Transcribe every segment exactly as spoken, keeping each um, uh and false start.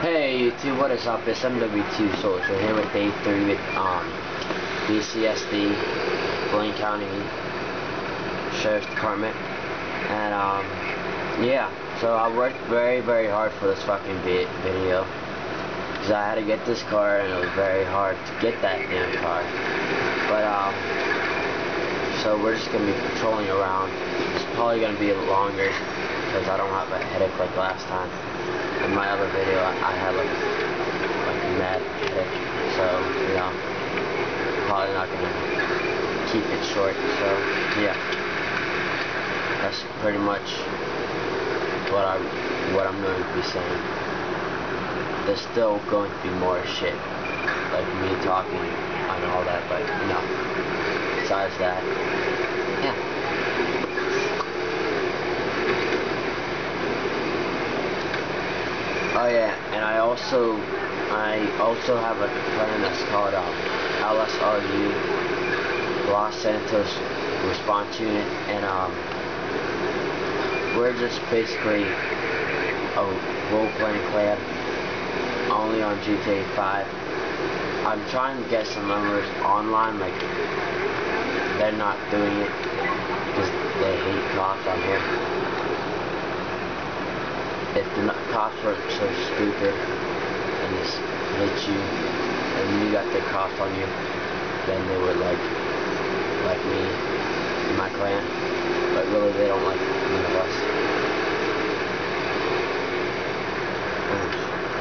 Hey YouTube, what is up? It's M W two Social here with day three with um, B C S D, Blaine County Sheriff's Department, and um, yeah, so I worked very very hard for this fucking vi video, because I had to get this car and it was very hard to get that damn car, but um, so we're just going to be patrolling around. It's probably going to be longer, because I don't have a headache like last time. In my other video, I, I had like, like a mad headache, so, you know, probably not going to keep it short, so, yeah. That's pretty much what, I, what I'm going to be saying. There's still going to be more shit, like me talking and all that, but, you know, besides that, yeah. Oh yeah, and I also I also have a plan that's called um, L S R U, Los Santos Response Unit, and um, we're just basically a role-playing clan only on G T A five. I'm trying to get some members online, like they're not doing it because they hate cops on here. If the cops were so stupid and just hit you and you got the cops on you, then they would like like me and my clan, but really they don't like none of us. Oof.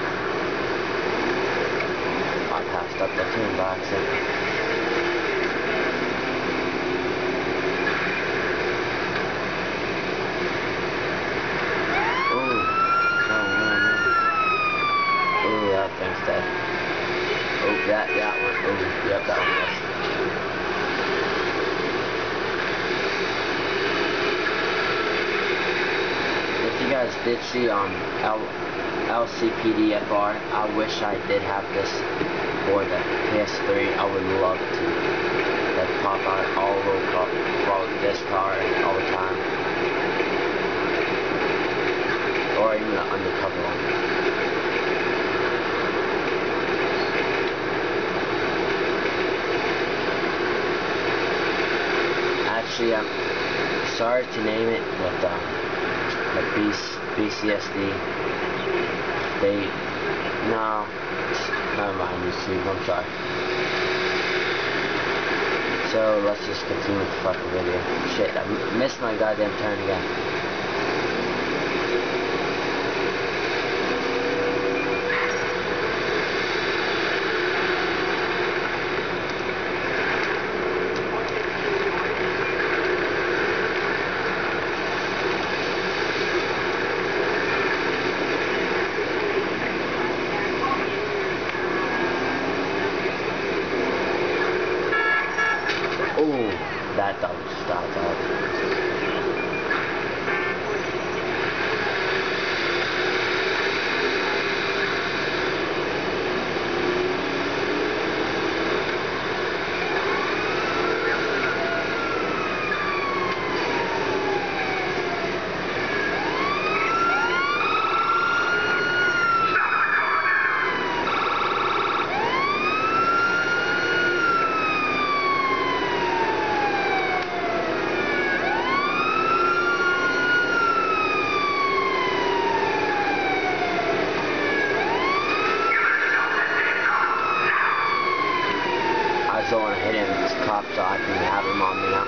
I passed up the turn by accident. Instead. Oh, that, that one. Oh, yep, that one was. If you guys did see um L C P D F R, I wish I did have this for the P S three. I would love to like pop out all over this car all the time, or even an undercover one. Actually, I'm sorry to name it, but um, the B C S D, they, no, never mind YouTube, I'm sorry. So let's just continue with the fucking video. Shit, I missed my goddamn turn again. Ooh, that dog stopped out. I don't want to hit him with this cop so I can have him on me now.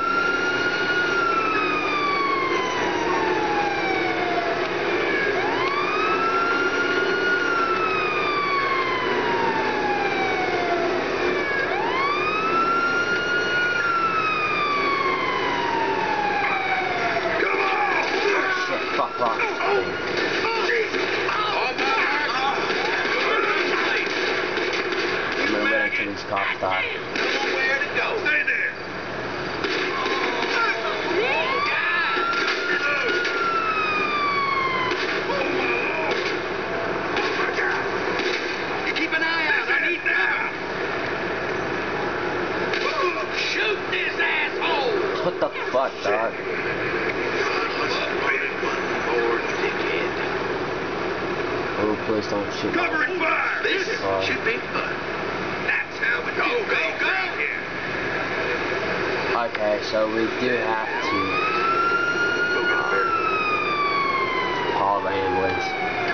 Oh, shit, fuck off. I'm gonna wait until these cops die. What the fuck, dog? Oh, please. please don't shoot. Cover and fire! This uh, should be fun. That's how we go, go, go! Here. Okay, so we do have to um, haul the ambulance.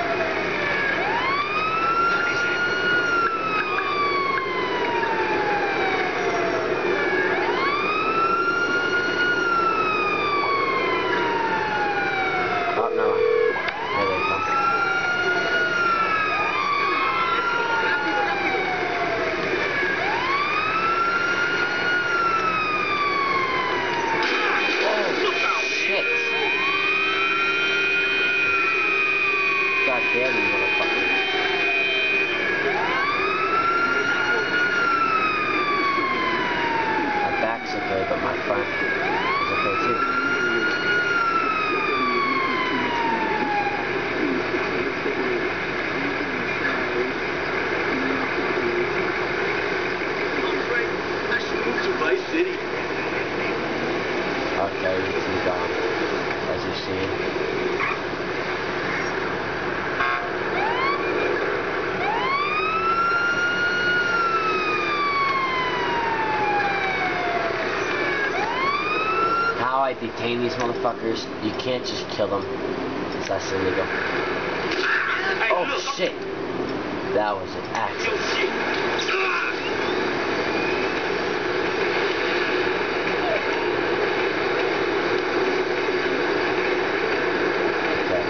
Oh, no. Here they come. God damn you, motherfucker. My back's okay, but my front is okay too. I should move to Vice City. Okay, you see gone, as you've seen. How I detain these motherfuckers, you can't just kill them, because that's illegal. Hey, Oh look, shit! That was an accident. Okay.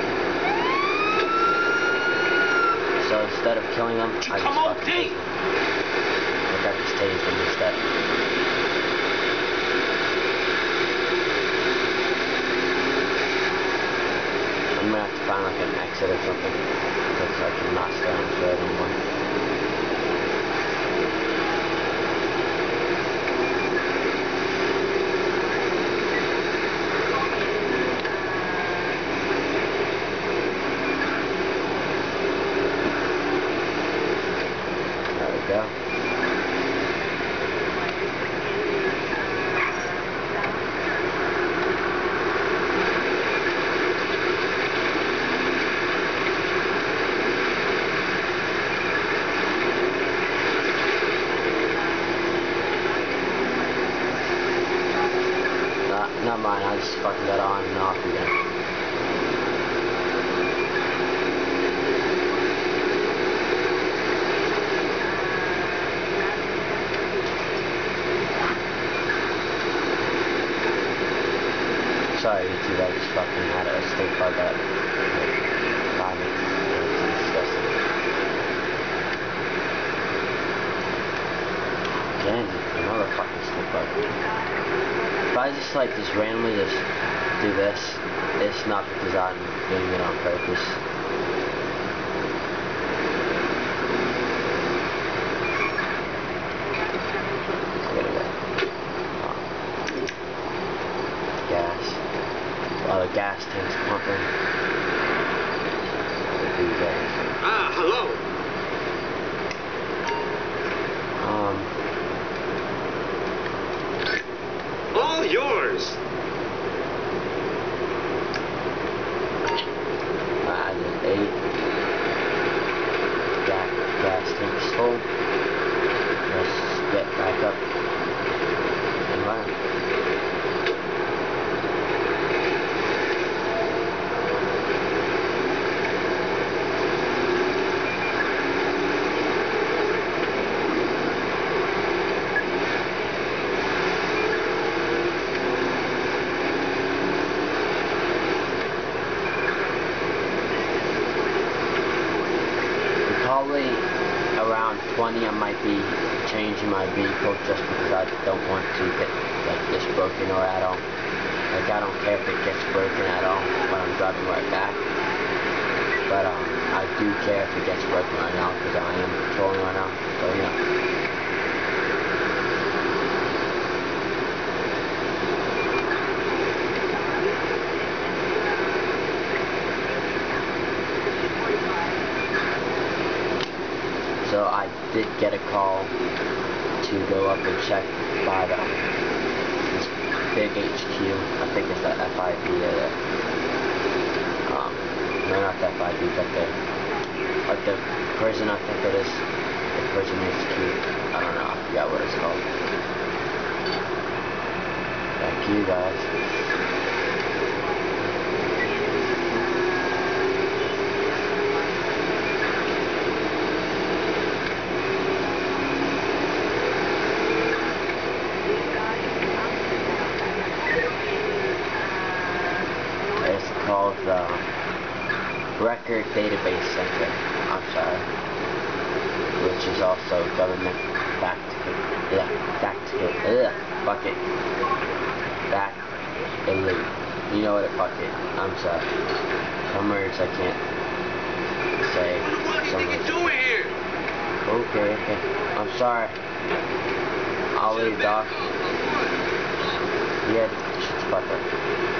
So instead of killing them, I just fucking tased them. Like I just tased them instead. I'm gonna have to find like an exit or something, because I cannot stay on this road anymore. There we go. Not mine, I just fucking got on and off again. Sorry, YouTube, I just fucking had a stick bug up. Five minutes. It's disgusting. Again, another fucking stick bug. If I just like just randomly just do this, it's not because I'm doing it on purpose. I gotta go. Oh. Gas. While the gas tank's pumping. Ah, hello. Um. All yours. I did eight. Gas, gas tank's full. Let's get back up and run. Probably around twenty I might be changing my vehicle just because I don't want to get like this broken or at all. Like I don't care if it gets broken at all when I'm driving right back. But um, I do care if it gets broken right now because I am patrolling right now. So you know. So I did get a call to go up and check by the this big H Q. I think it's the F I B or the um no not the F I B but the Like the prison, I think it is. The prison is cute. I don't know, I forgot what it's called. Thank you guys. It's called the Record Database Center. I'm sorry. Which is also government backed. Yeah, backed. Ugh, fuck it. Back elite. You know what? It fuck it. I'm sorry. Some words I can't say. What do you think you're doing here? Okay, okay. I'm sorry. I'll leave, Doc. Yeah, shit's fucked up.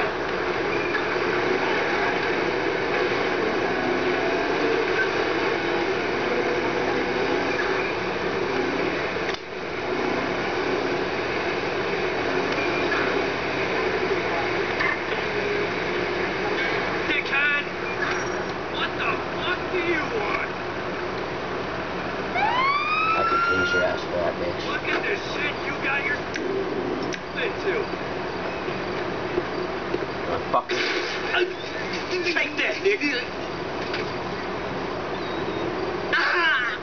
Your ass for that, bitch. Look at this shit you got your into. Oh, fuck. Take that, nigga. Ah!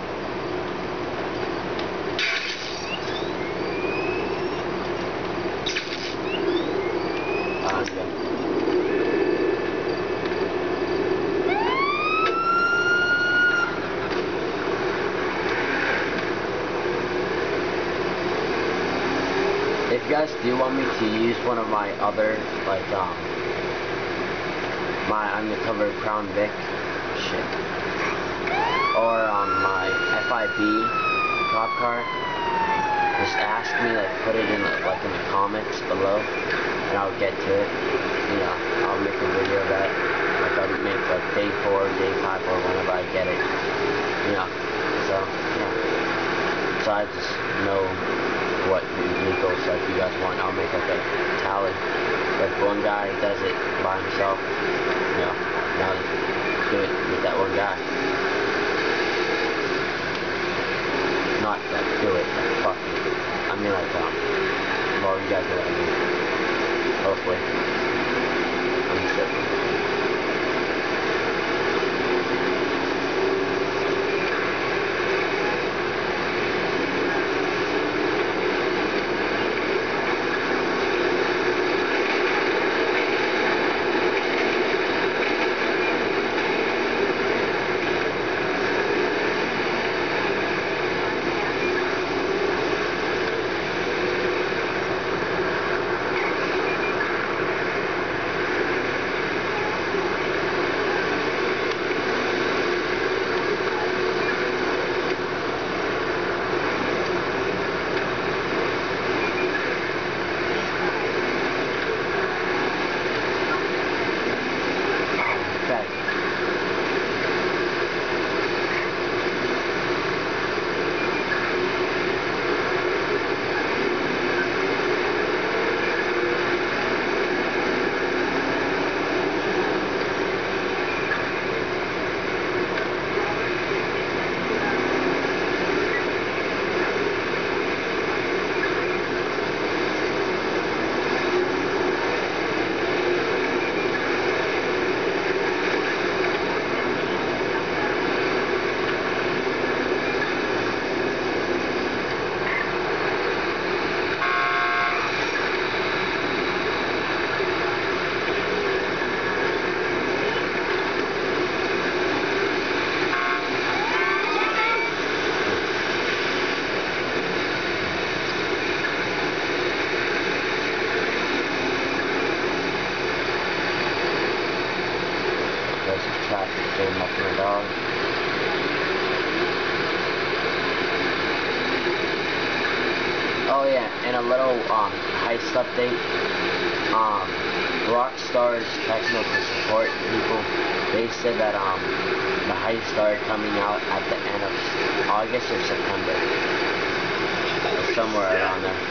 Ah, yeah. If you guys do want me to use one of my other, like, um, my undercover Crown Vic shit, or, um, my F I B cop car, just ask me, like, put it in, like, in the comments below, and I'll get to it. You know, I'll make a video of that. Like, I'll make, like, day four, day five, or whenever I get it. You know, so, yeah. So I just know what legal stuff you guys want. I'll make like a tally. If one guy does it by himself, you know, now do it with that one guy. Not like do it, like fuck it. I mean like um well you guys know what I mean. Hopefully. I'm sure. Getting up my dog. Oh yeah, and a little um, heist update. Um, Rockstar's technical support people, they said that um, the heist started coming out at the end of August or September, or somewhere around there.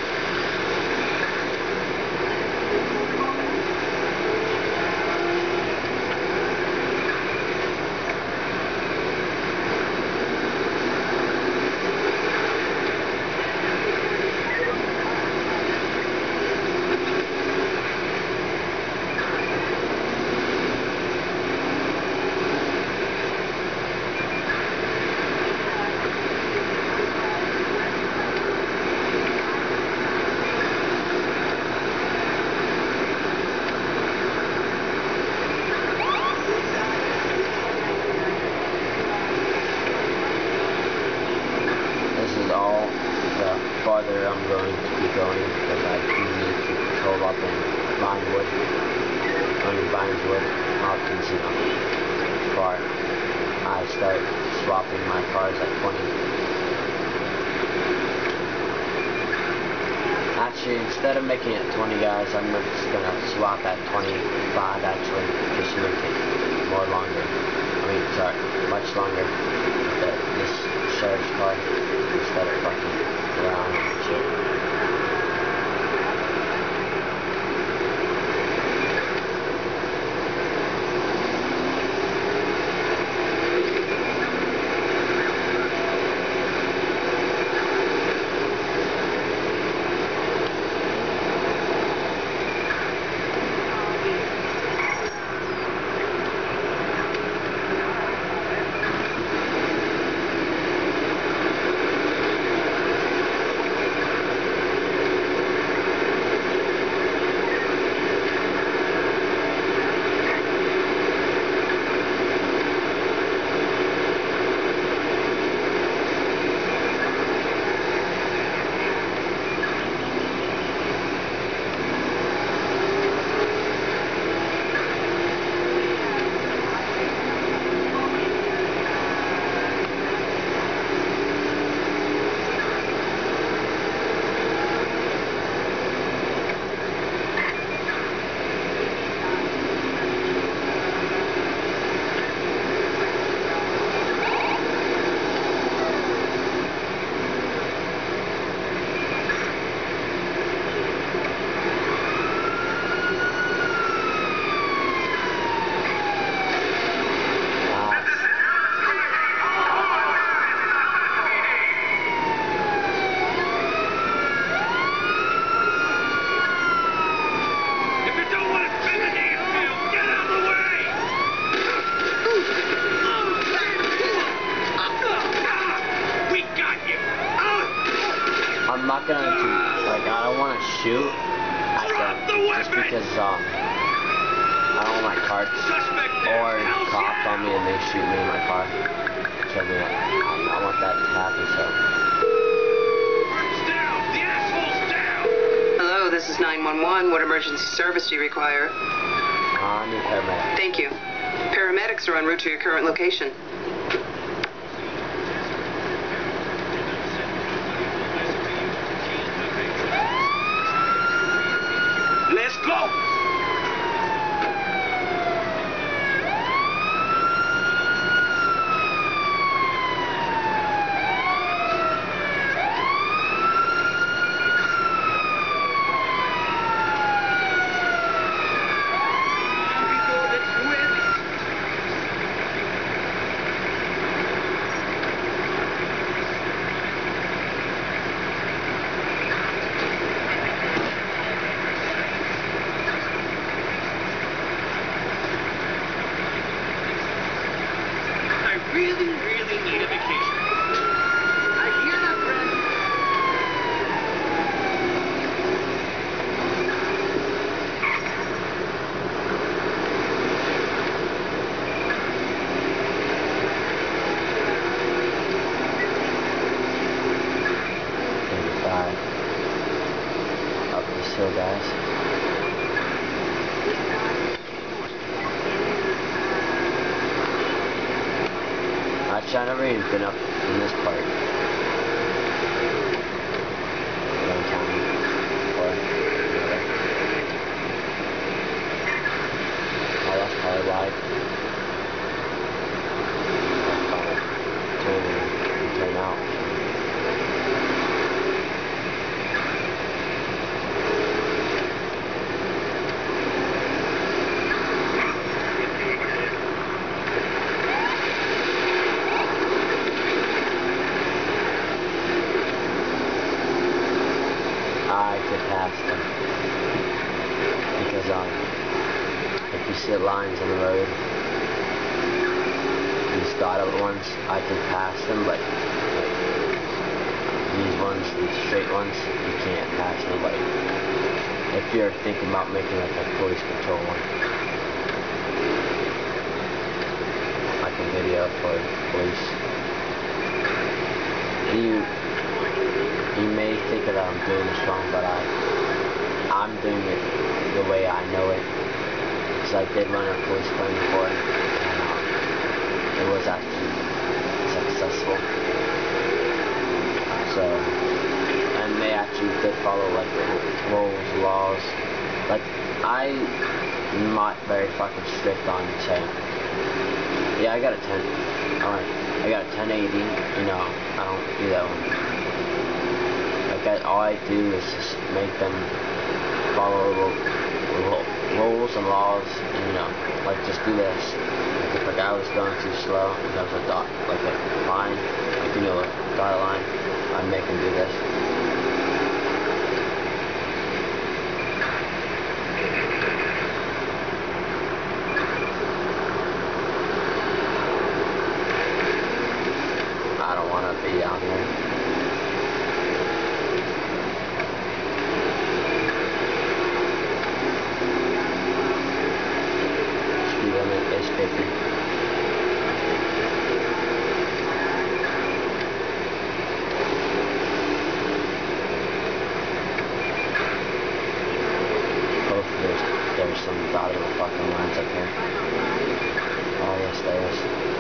further I'm going to be going because I do need to patrol up in Vinewood. I mean Vineswood, Hopkins, you know, before I start swapping my cars at twenty. Actually, instead of making it twenty guys, I'm just gonna swap at twenty-five actually, just to make it more longer. I mean, sorry, much longer with the, this sheriff's car instead of fucking around and shit. I'm not gonna do, like, I don't want to shoot at them just because, um, I don't want my car or cops on me and they shoot me in my car. So, I mean, I, I want that to happen, so. Hello, this is nine one one. What emergency service do you require? Uh, I need paramedics. Thank you. Paramedics are en route to your current location. Let's go! Really, really need a vacation. I hear that, friend. thirty-five. Up this hill, guys. Actually, I've never even been up in this part. One time. Or another. Oh, that's probably wide. I'll probably turn and turn out. I could pass them because um, if you see the lines on the road, these dotted ones, I can pass them, but like, these ones, these straight ones, you can't pass nobody. If you're thinking about making like a police patrol one, like a video for police, you. you may think that I'm doing this wrong, but I, I'm doing it the way I know it. So I did run a police claim before, and um, it was actually successful. So, and they actually did follow like the rules, laws. Like, I'm not very fucking strict on saying, yeah, I got a ten. Alright, I got a ten eighty. You know, I don't do that one. Like, I, all I do is just make them follow the rules and laws, and, you know, like, just do this. Like, if a guy was going too slow, and there was a dot, like a line, like, you know, a dotted line, I'd make him do this. I don't want to be out here. Speed limit is fifty. Hopefully there's, there's some dotted fucking lines up here. Oh yes, there is.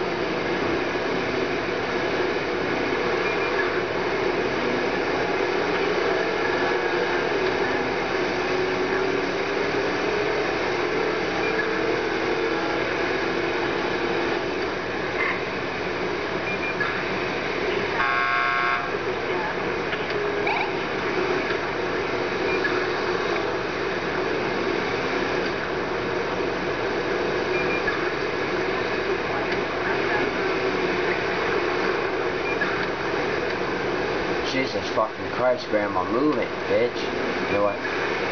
Jesus fucking Christ, Grandma, move it, bitch. You know what?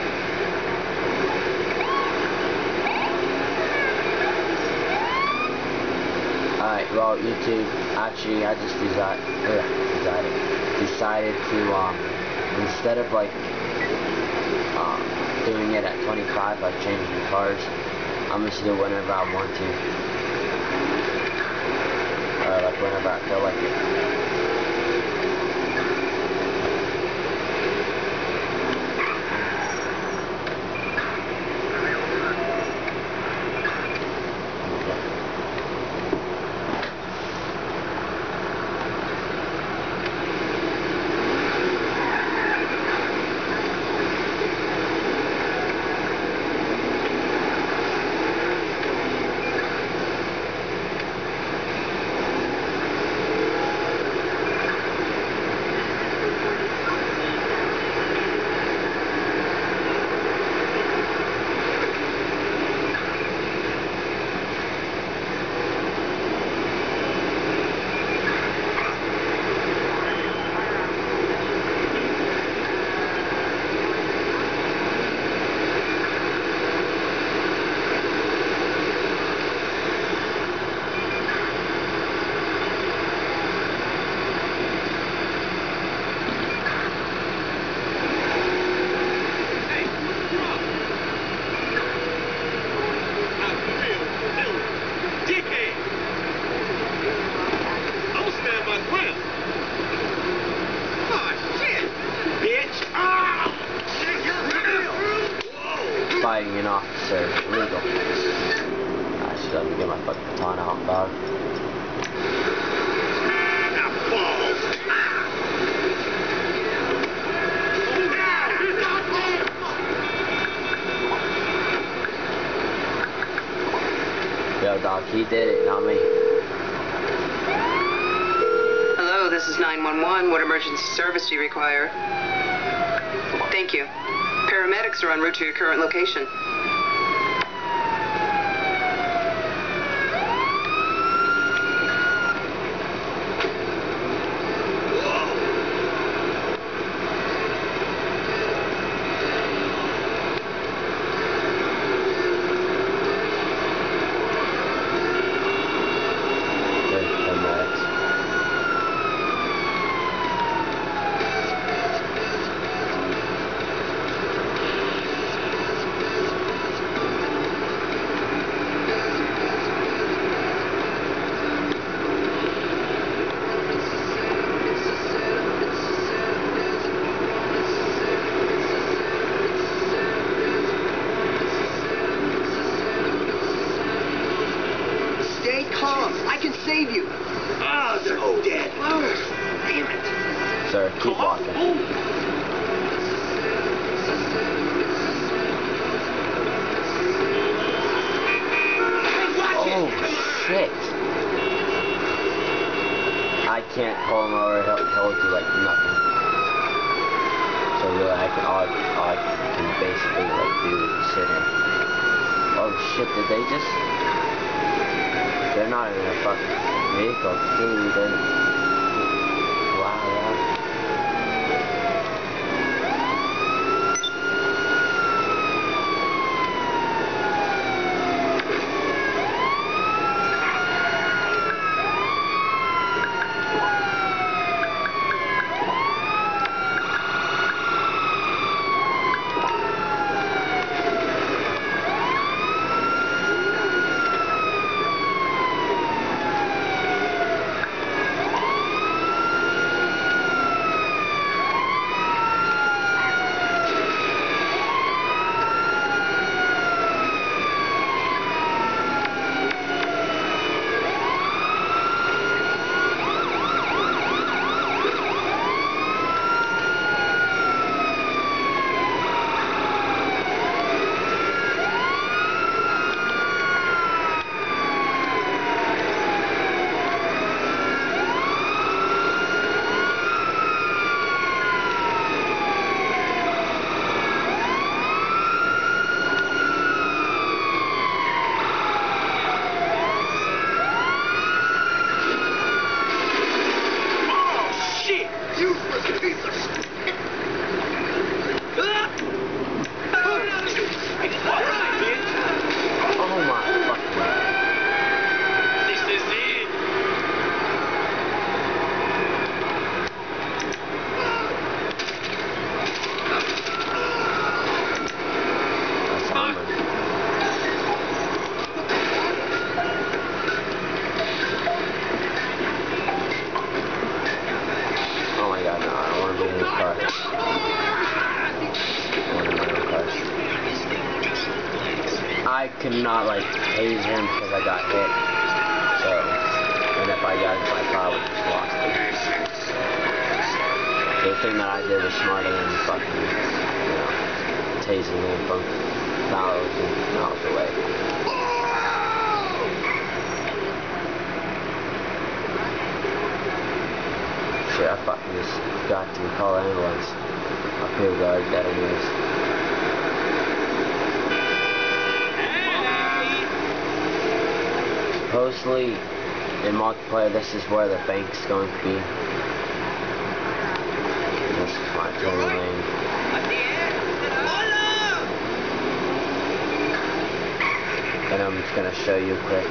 Alright, well, YouTube, actually, I just decided, uh, decided, decided to, um, instead of, like, um, doing it at twenty-five, like changing cars, I'm just do it whenever I want to. Or, like, whenever I feel like it. Fighting an officer is illegal. I should let me get my fucking baton out, dog. Yo, dog, he did it, not me. Hello, this is nine one one. What emergency service do you require? Thank you. Paramedics are en route to your current location. No, Dad, close. Damn it. Sir, keep walking. Oh, shit. I can't pull him over. He'll, he'll do, like, nothing. So, really, I can, all, all I can basically, like, do is sit here. Oh, shit, did they just... They're not in a fucking vehicle, dude. They're... Wow, yeah. I could not like tase him because I got hit. So, and if I got hit by car, I would just lost him. So the thing that I did was smarter than fucking, you know, tasing him from thousand miles away. Shit, I fucking just got to call an ambulance. My people got dead anyways. Supposedly, in multiplayer, this is where the bank's going to be. This is my turn lane. And I'm just going to show you quick.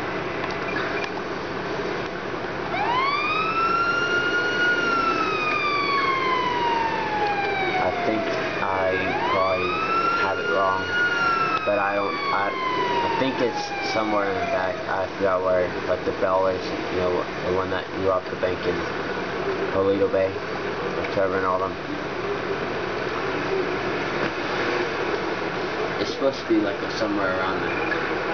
I think I probably have it wrong, but I don't, I, I think it's somewhere in the back. I forgot where, but the bell is, you know, the one that you robbed the bank in Toledo Bay, with Trevor and all them. It's supposed to be like a, somewhere around there.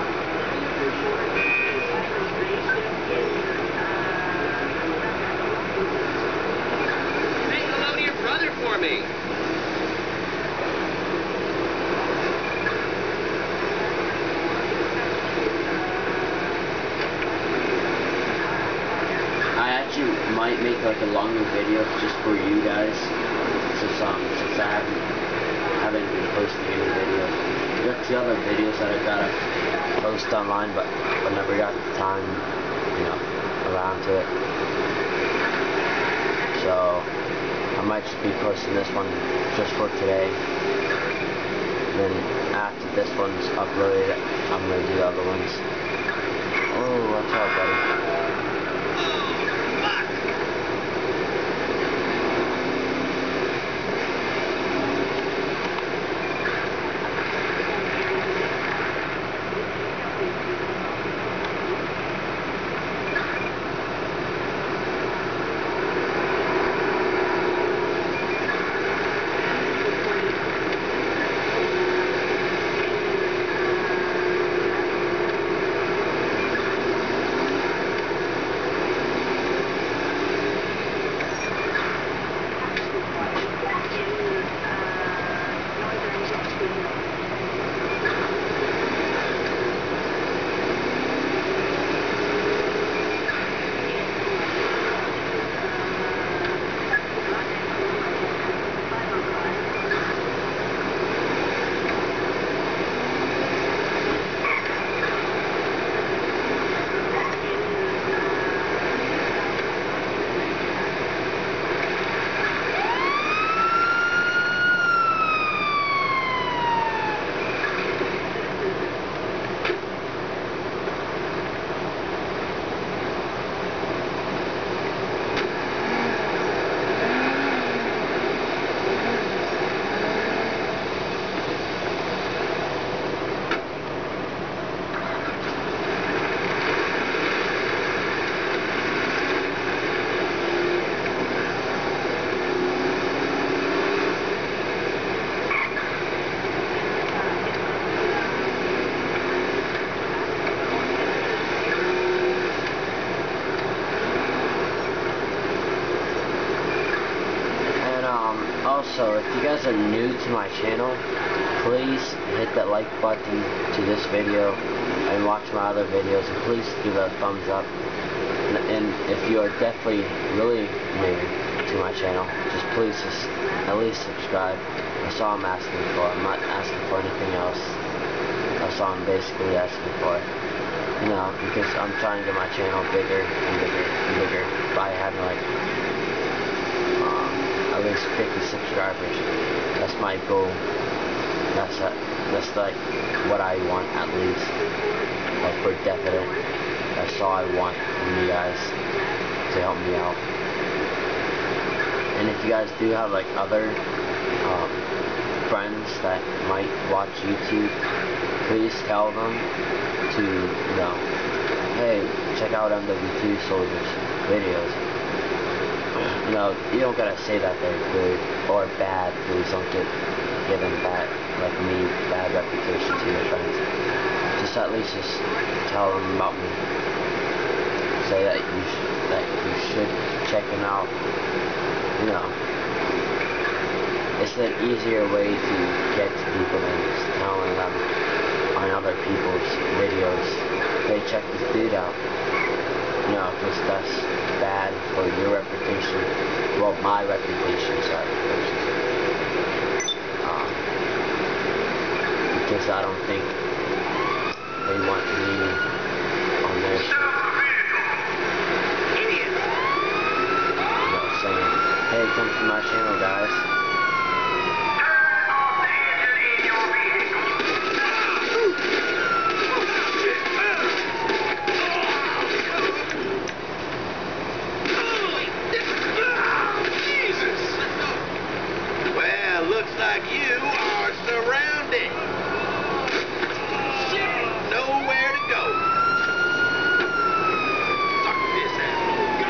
Say hello to your brother for me. Might make like a longer video just for you guys, since um since I haven't haven't been posting any videos. I got the other videos that I gotta post online, but I never got the time, you know, around to it. So I might just be posting this one just for today. And then after this one's uploaded, I'm gonna do the other ones. Oh, watch out, buddy. Also, if you guys are new to my channel, please hit that like button to this video and watch my other videos, and please give it a thumbs up. And, and if you are definitely really new to my channel, just please just at least subscribe. That's all I'm asking for. I'm not asking for anything else. That's all I'm basically asking for. You know, because I'm trying to get my channel bigger and bigger and bigger by having like um, at least fifty subscribers. That's my goal. That's a, that's like what I want at least. Like for definite. That's all I want from you guys to help me out. And if you guys do have like other um, friends that might watch YouTube, please tell them to, you know, hey, check out M W two Soldiers videos. You know, you don't gotta say that they're good or bad. Please don't get give them bad, like me, bad reputation to your friends. Just at least just tell them about me. Say that you sh that you should check them out. You know, it's an easier way to get to people than just telling them on other people's videos, hey, check this dude out. You know, because that's bad for your reputation. Well, my reputation, sorry. Um, because I don't think they want me on their show. You know, saying, hey, come to my channel, guys. Like you are surrounded. Nowhere to go. Suck this asshole. Go.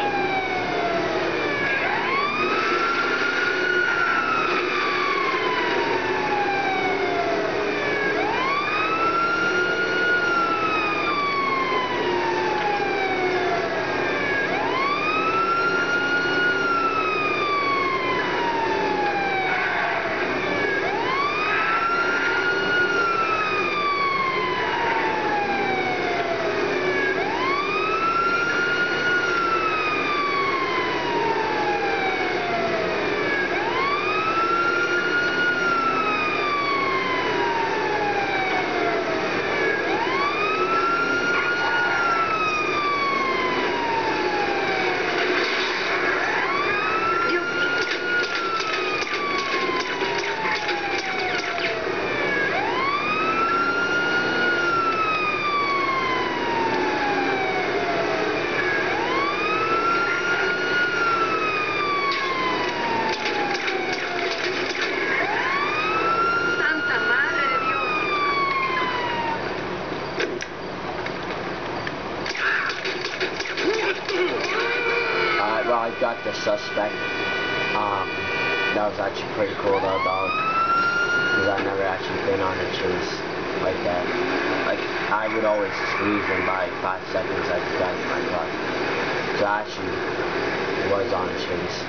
I got the suspect. Um, that was actually pretty cool though, dog. Because I've never actually been on a chase like that. Like, I would always lose them by five seconds. I just got in my car. So I actually was on a chase.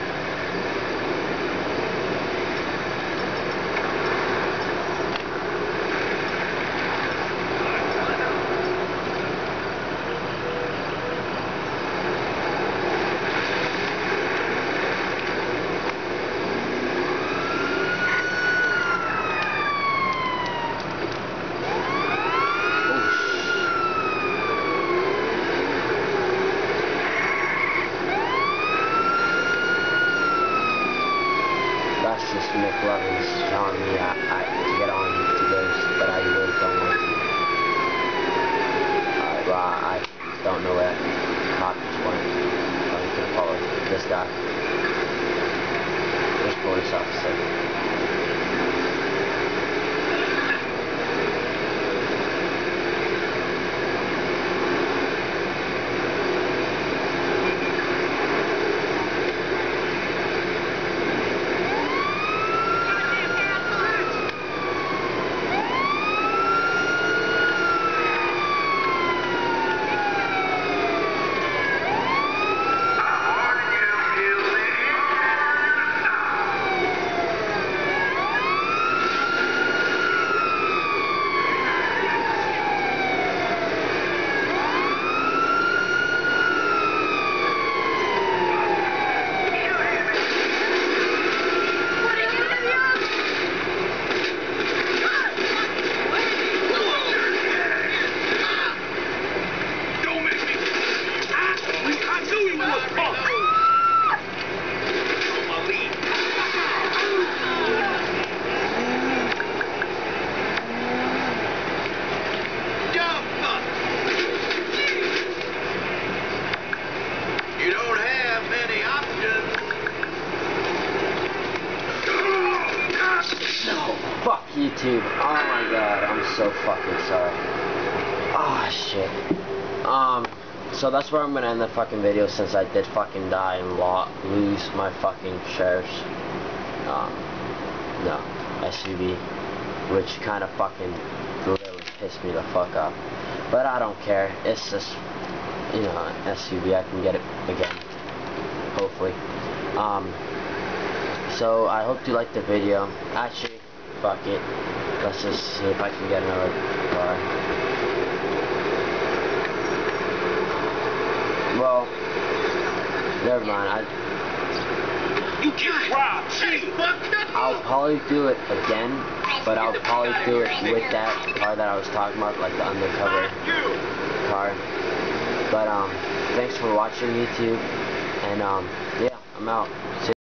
McLovin's telling me I, I, to get on to this, but I really don't want to. Uh, well, I don't know where the cop just went. I'm going to follow this guy. This police officer. YouTube. Oh my god, I'm so fucking sorry. Oh shit. Um, so that's where I'm gonna end the fucking video since I did fucking die and lo lose my fucking sheriff's, um, no, S U V, which kind of fucking literally pissed me the fuck off. But I don't care. It's just, you know, an S U V. I can get it again, hopefully. Um, so I hope you liked the video. Actually, fuck it. Let's just see if I can get another car. Well, never mind. I, You just robbed. Hey, fucked up. I'll probably do it again, but I'll probably do it with that car that I was talking about, like the undercover car. But um, thanks for watching YouTube, and um, yeah, I'm out. See